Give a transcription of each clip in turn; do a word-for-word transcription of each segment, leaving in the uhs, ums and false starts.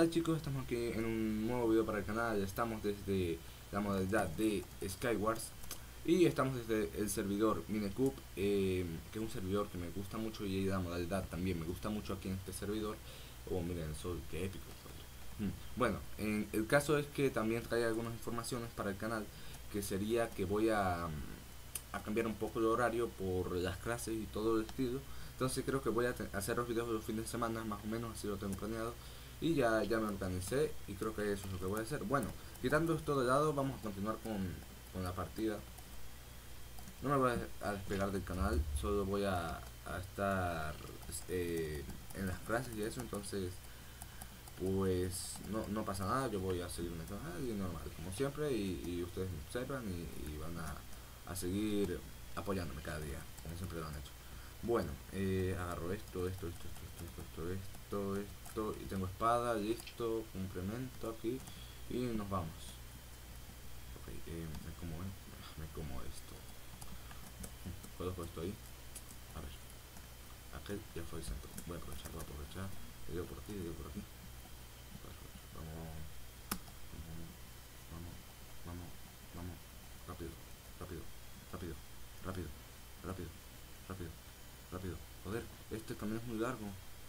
Hola chicos, estamos aquí en un nuevo video para el canal. Estamos desde la modalidad de Skywars y estamos desde el servidor Minecube, eh, que es un servidor que me gusta mucho, y la modalidad también me gusta mucho aquí en este servidor. Oh, miren el sol, qué épico. Hmm. Bueno, en el caso es que también trae algunas informaciones para el canal, que sería que voy a, a cambiar un poco el horario por las clases y todo el estilo. Entonces creo que voy a hacer los videos de los fines de semana, más o menos así lo tengo planeado. Y ya, ya me organicé y creo que eso es lo que voy a hacer. Bueno, quitando esto de lado, vamos a continuar con, con la partida. No me voy a despegar del canal, solo voy a, a estar eh, en las clases y eso. Entonces pues no, no pasa nada, yo voy a seguir y normal como siempre, y, y ustedes me observan y, y van a, a seguir apoyándome cada día, como siempre lo han hecho. Bueno, eh, agarro esto, esto, esto, esto, esto, esto, esto, esto, y tengo espada, listo, complemento aquí, y nos vamos. Ok, eh, me como, me como esto. ¿Puedo poner esto ahí? A ver, aquel ya fue el centro. Voy a aprovechar, voy a aprovechar. Le digo por aquí, le digo por aquí. Vamos, vamos, vamos, vamos, rápido, rápido, rápido, rápido, rápido, rápido, rápido. Joder, este camino es muy largo.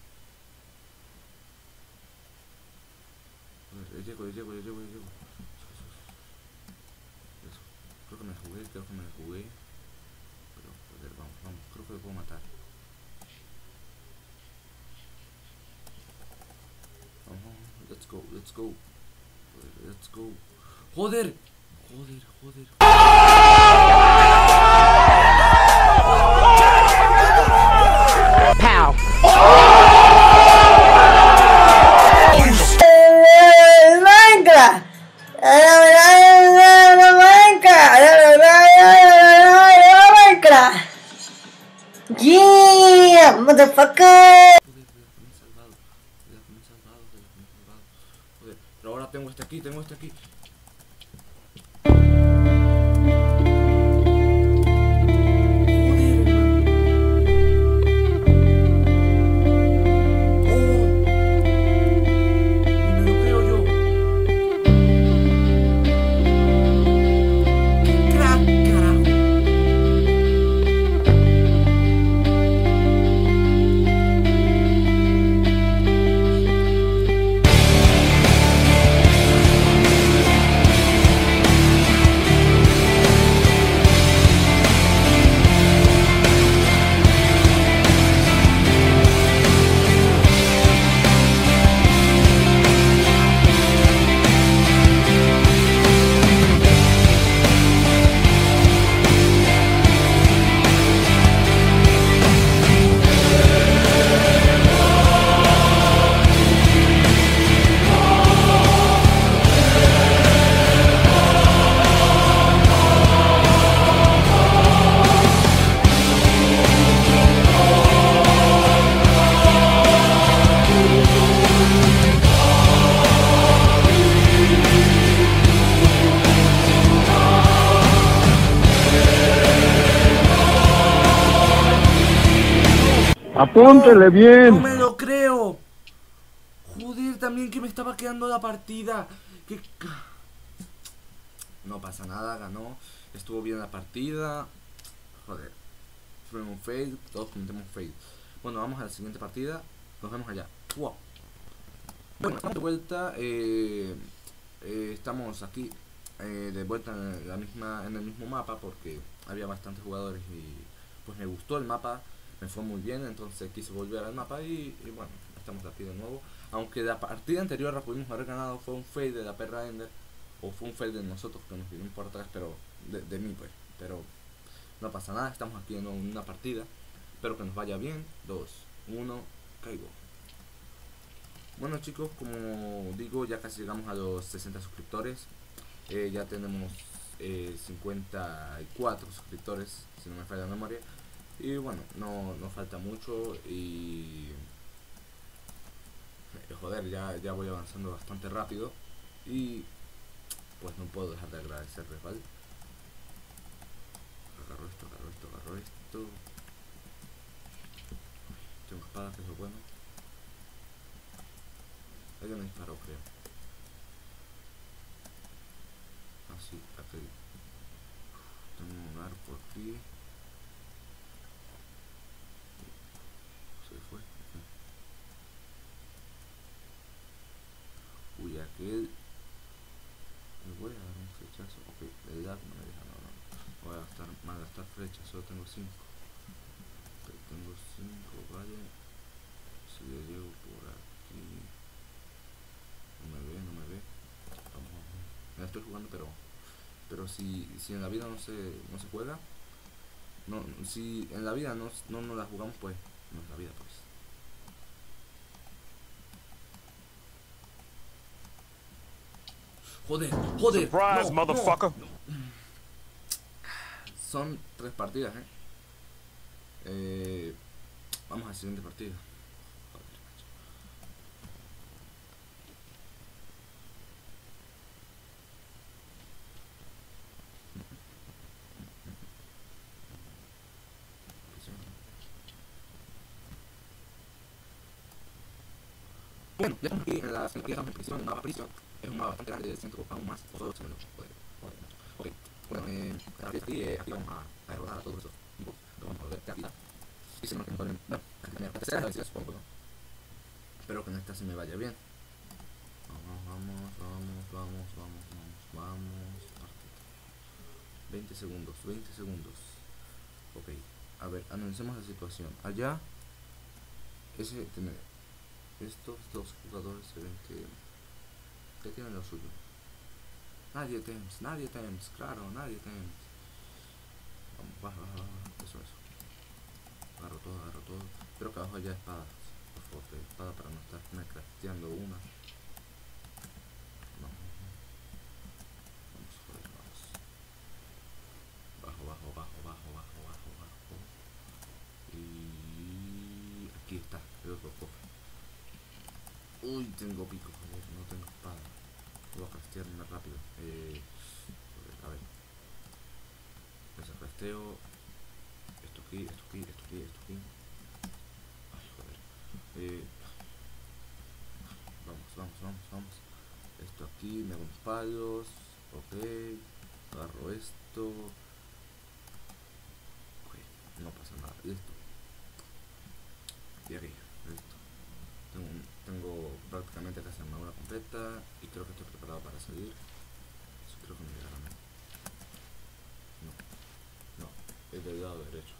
Joder, llego, llego, llego, llego. Eso. Creo que me jugué, creo que me jugué. Pero, joder, vamos, vamos, creo que lo puedo matar. Vamos, let's go, let's go. Joder, let's go. Joder, joder, joder. Pow. Minecraft. Minecraft. Yeah, motherfucker. Joder, pero ahora tengo este aquí, tengo este aquí. Apúntele bien. No me lo creo. Joder, también que me estaba quedando la partida. Que... No pasa nada, ganó. Estuvo bien la partida. Joder, fue un fail. Todos cometemos fail. Bueno, vamos a la siguiente partida. Nos vemos allá. Wow. Bueno, estamos de vuelta. Eh, eh, estamos aquí eh, de vuelta en la misma en el mismo mapa, porque había bastantes jugadores y pues me gustó el mapa. Me fue muy bien, entonces quise volver al mapa y, y bueno, estamos aquí de nuevo. Aunque la partida anterior la pudimos haber ganado, fue un fail de la perra Ender, o fue un fail de nosotros que nos vinimos por atrás, pero de, de mí pues. Pero no pasa nada, estamos aquí en una partida. Espero que nos vaya bien. Dos, uno, caigo. Bueno chicos, como digo, ya casi llegamos a los sesenta suscriptores. eh, Ya tenemos eh, cincuenta y cuatro suscriptores, si no me falla la memoria. Y bueno, no, no falta mucho y... Eh, joder, ya, ya voy avanzando bastante rápido. Y... pues no puedo dejar de agradecerles, ¿vale? Agarro esto, agarro esto, agarro esto. Tengo espada, que es lo bueno. Alguien me disparó, creo. Así, ah, aquí. Tengo un arco aquí. Se fue. Uy, aquel. Me voy a dar un flechazo. Ok, el lag no me deja, no, no. Voy a gastar, malgastar flechas, solo tengo cinco. Ok, tengo cinco, vale. Si le llego por aquí. No me ve, no me ve. Vamos, vamos. Me la estoy jugando, pero. Pero si, si en la vida no se, no se juega. No, si en la vida no, no nos la jugamos, pues. No es la vida, pues. Joder, joder. Surprise, no, motherfucker. no. Son tres partidas, eh. eh vamos a la siguiente partida. Joder, macho. Bueno, ya estamos aquí en la siguiente partida, en prisión, en mapa prisión. Es un mapa bastante grande del centro, aún más. Joder, joder, joder, joder. Ok, bueno, eh, aquí, eh, aquí vamos a, a derrotar a todos esos tipos. Vamos a volver de aquí. Y se nos quedan con el. No, la tercera vez, supongo. Espero que en esta se me vaya bien. Vamos, vamos, vamos, vamos, vamos, vamos, vamos. veinte segundos, veinte segundos. Ok, a ver, analicemos la situación. Allá, ese tiene. Estos dos jugadores se ven que. que tienen lo suyo. Nadie tems, nadie tems, claro, nadie tems. Vamos, baja, baja, baja, eso, eso. Agarro todo, agarro todo. Espero que abajo haya espadas. Por favor, de espada para no estar crafteando una. Vamos, vamos, joder, vamos. Bajo, bajo, bajo, bajo, bajo, bajo, bajo. Y aquí está, el otro cofre. Uy, tengo pico, joder, no tengo espada. Voy a craftear más rápido. Eh, joder, a ver. Ese crafteo. Esto aquí, esto aquí, esto aquí, esto aquí. Ay, joder. Eh, vamos, vamos, vamos, vamos. Esto aquí, me hago unos palos. Ok. Agarro esto. Ok, no pasa nada. Listo. Y aquí, listo. Tengo, tengo prácticamente casi una hora completa. Y creo que estoy preparado para salir. Eso creo que me llegará a mí. No, no, es del lado derecho.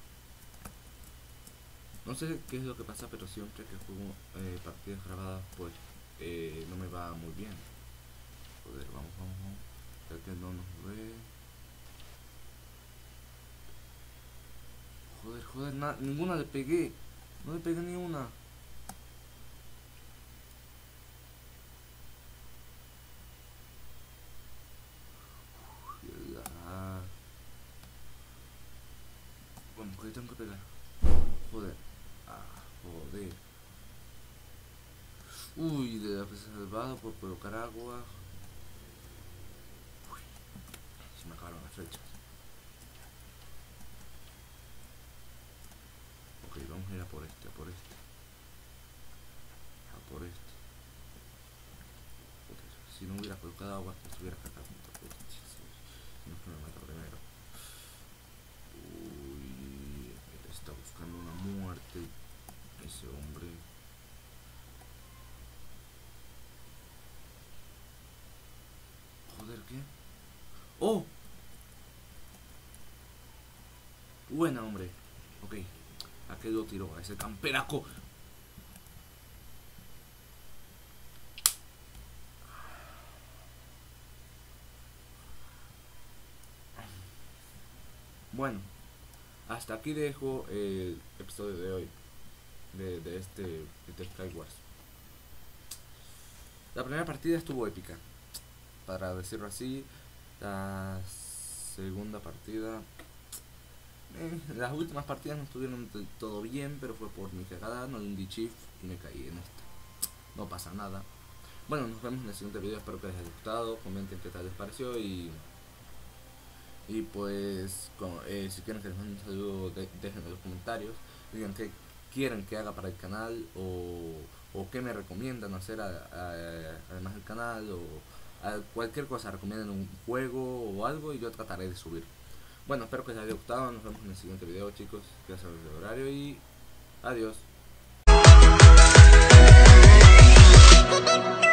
No sé qué es lo que pasa, pero siempre que juego eh, partidas grabadas, pues eh, no me va muy bien. Joder, vamos, vamos, vamos. Ya que no nos ve. Joder, joder, na ninguna le pegué. No le pegué ni una. Uf, bueno, ¿qué tengo que pegar? Joder. Ah, joder. Uy, de la que se ha salvado por colocar agua. Uy, se me acabaron las flechas. Ok, vamos a ir a por este, a por este. A por este. Joder, si no hubiera colocado agua, pues hubiera cagado. No es que me mata primero. Uy, está buscando una muerte ese hombre. Joder, ¿qué? ¡Oh! Buena, hombre. Ok, ¿a qué lo tiró? A ese camperaco. Bueno, hasta aquí dejo el episodio de hoy de, de este de Skywars. La primera partida estuvo épica, para decirlo así. La segunda partida, eh, las últimas partidas no estuvieron del todo bien, pero fue por mi cagada, no le di shift y me caí en esta. No pasa nada. Bueno, nos vemos en el siguiente video, espero que les haya gustado, comenten qué tal les pareció y y pues como, eh, si quieren que les mande un saludo, de, dejen en los comentarios, digan qué quieren que haga para el canal o, o o qué me recomiendan hacer a, a, además del canal, o a cualquier cosa, recomienden un juego o algo y yo trataré de subir. Bueno, espero que les haya gustado, nos vemos en el siguiente video, chicos, ya saben el horario y adiós.